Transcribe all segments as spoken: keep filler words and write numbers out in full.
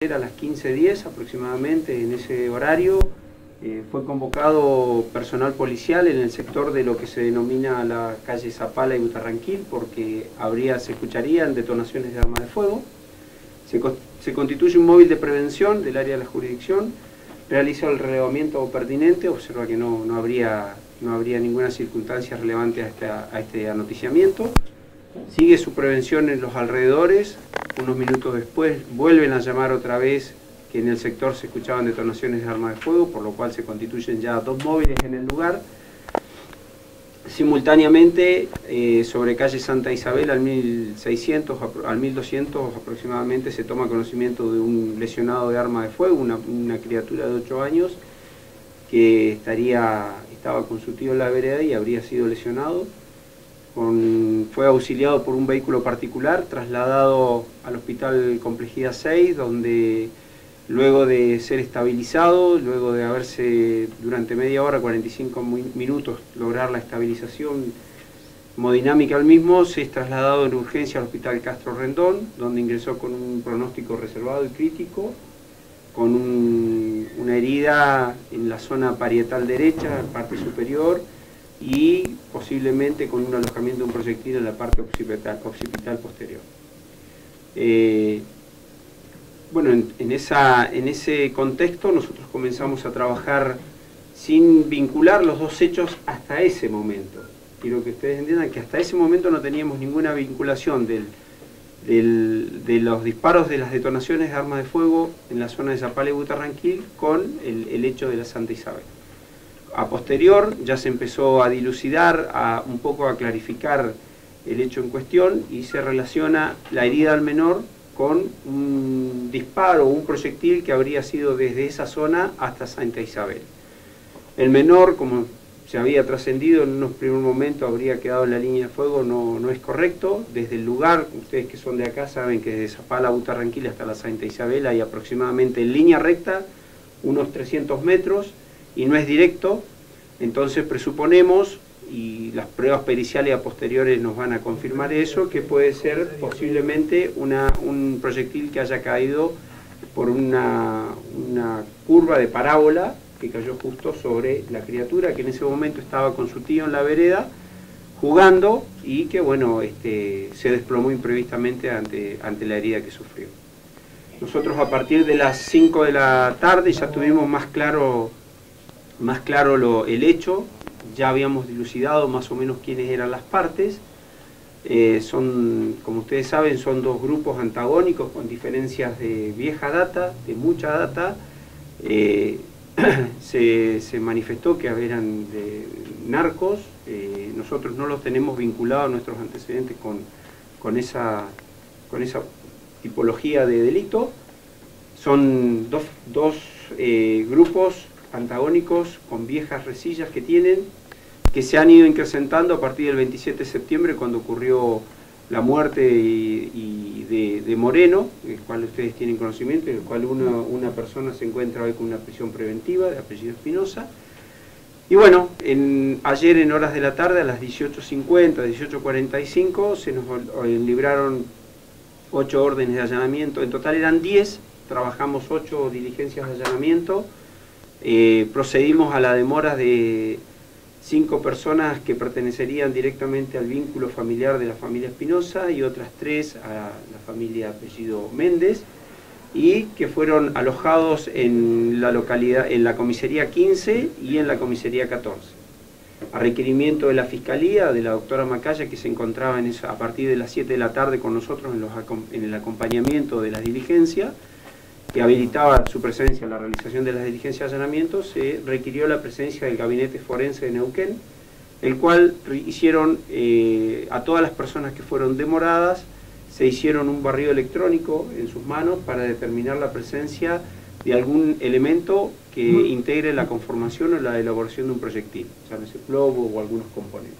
A las quince diez aproximadamente, en ese horario, eh, fue convocado personal policial en el sector de lo que se denomina la calle Zapala y Butarranquil, porque habría, se escucharían detonaciones de armas de fuego. Se, se constituye un móvil de prevención del área de la jurisdicción, realiza el relevamiento pertinente, observa que no, no, habría, no habría ninguna circunstancia relevante a, esta, a este anoticiamiento, sigue su prevención en los alrededores. Unos minutos después vuelven a llamar otra vez que en el sector se escuchaban detonaciones de armas de fuego, por lo cual se constituyen ya dos móviles en el lugar. Simultáneamente, eh, sobre calle Santa Isabel al mil seiscientos, al mil doscientos aproximadamente, se toma conocimiento de un lesionado de arma de fuego, una, una criatura de ocho años que estaría, estaba con su tío en la vereda y habría sido lesionado. Con, fue auxiliado por un vehículo particular, trasladado al hospital Complejidad seis, donde luego de ser estabilizado, luego de haberse durante media hora, cuarenta y cinco minutos, lograr la estabilización hemodinámica al mismo, se es trasladado en urgencia al hospital Castro Rendón, donde ingresó con un pronóstico reservado y crítico, con un, una herida en la zona parietal derecha, parte superior, y posiblemente con un alojamiento de un proyectil en la parte occipital, occipital posterior. Eh, bueno, en, en, esa, en ese contexto nosotros comenzamos a trabajar sin vincular los dos hechos hasta ese momento. Quiero que ustedes entiendan que hasta ese momento no teníamos ninguna vinculación del, del, de los disparos de las detonaciones de armas de fuego en la zona de Zapala y Butarranquil con el, el hecho de la Santa Isabel. A posterior ya se empezó a dilucidar, a, un poco a clarificar el hecho en cuestión y se relaciona la herida al menor con un disparo o un proyectil que habría sido desde esa zona hasta Santa Isabel. El menor, como se había trascendido en unos primeros momentos, habría quedado en la línea de fuego, no, no es correcto. Desde el lugar, ustedes que son de acá saben que desde Zapala a Butarranquil hasta la Santa Isabel hay aproximadamente en línea recta unos trescientos metros, y no es directo, entonces presuponemos, y las pruebas periciales a posteriores nos van a confirmar eso, que puede ser posiblemente una, un proyectil que haya caído por una, una curva de parábola que cayó justo sobre la criatura, que en ese momento estaba con su tío en la vereda, jugando, y que bueno, este, se desplomó imprevistamente ante, ante la herida que sufrió. Nosotros a partir de las cinco de la tarde ya tuvimos más claro más claro lo, el hecho, ya habíamos dilucidado más o menos quiénes eran las partes. Eh, son, como ustedes saben, son dos grupos antagónicos con diferencias de vieja data, de mucha data. Eh, se, se manifestó que eran de narcos, eh, nosotros no los tenemos vinculados a nuestros antecedentes con, con, esa, con esa tipología de delito. Son dos, dos eh, grupos antagónicos con viejas resillas que tienen, que se han ido incrementando a partir del veintisiete de septiembre, cuando ocurrió la muerte y, y de, de Moreno, del cual ustedes tienen conocimiento, en el cual una, una persona se encuentra hoy con una prisión preventiva de apellido Espinosa. Y bueno, en, ayer en horas de la tarde, a las dieciocho cincuenta, dieciocho cuarenta y cinco, se nos libraron ocho órdenes de allanamiento, en total eran diez, trabajamos ocho diligencias de allanamiento. Eh, procedimos a la demora de cinco personas que pertenecerían directamente al vínculo familiar de la familia Espinosa y otras tres a la familia apellido Méndez, y que fueron alojados en la localidad, en la comisaría quince y en la comisaría catorce. A requerimiento de la Fiscalía, de la doctora Macaya, que se encontraba en esa, a partir de las siete de la tarde con nosotros en, los, en el acompañamiento de las diligencias, que habilitaba su presencia en la realización de las diligencias de allanamiento, se requirió la presencia del gabinete forense de Neuquén, el cual hicieron eh, a todas las personas que fueron demoradas, se hicieron un barrido electrónico en sus manos para determinar la presencia de algún elemento que integre la conformación o la elaboración de un proyectil, llámese plomo o algunos componentes.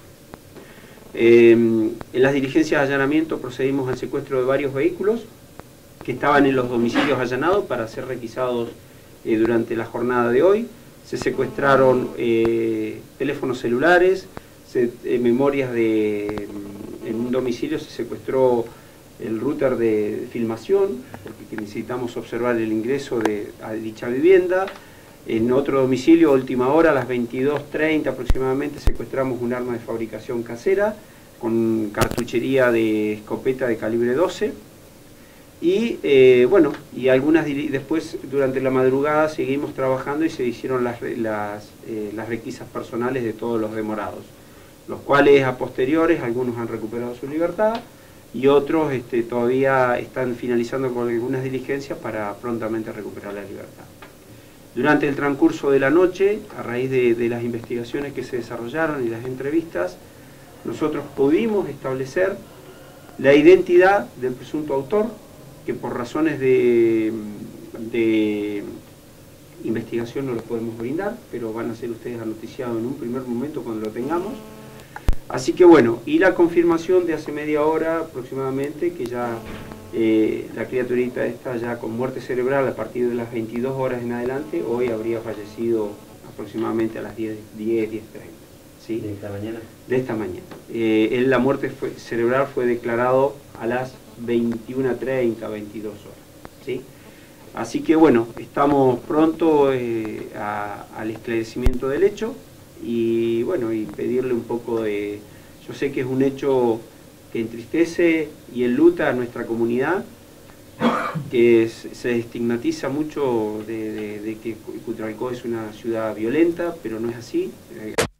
Eh, en las diligencias de allanamiento procedimos al secuestro de varios vehículos que estaban en los domicilios allanados para ser requisados eh, durante la jornada de hoy. Se secuestraron eh, teléfonos celulares, se, eh, memorias de... En un domicilio se secuestró el router de filmación, porque necesitamos observar el ingreso de, a dicha vivienda. En otro domicilio, a última hora, a las veintidós treinta aproximadamente, secuestramos un arma de fabricación casera con cartuchería de escopeta de calibre doce. Y eh, bueno, y algunas después durante la madrugada seguimos trabajando y se hicieron las, las, eh, las requisas personales de todos los demorados, los cuales a posteriores algunos han recuperado su libertad y otros este, todavía están finalizando con algunas diligencias para prontamente recuperar la libertad. Durante el transcurso de la noche, a raíz de, de las investigaciones que se desarrollaron y las entrevistas, nosotros pudimos establecer la identidad del presunto autor, que por razones de, de investigación no los podemos brindar, pero van a ser ustedes anoticiados en un primer momento cuando lo tengamos. Así que bueno, y la confirmación de hace media hora aproximadamente, que ya eh, la criaturita esta ya con muerte cerebral a partir de las veintidós horas en adelante, hoy habría fallecido aproximadamente a las diez, diez, diez treinta. ¿Sí? ¿De esta mañana? De esta mañana. Eh, él, la muerte fue, cerebral fue declarado a las veintiuna treinta, veintidós horas. ¿Sí? Así que bueno, estamos pronto eh, a, al esclarecimiento del hecho y bueno, y pedirle un poco de... Yo sé que es un hecho que entristece y enluta a nuestra comunidad, que es, se estigmatiza mucho de, de, de que Cutralcó es una ciudad violenta, pero no es así.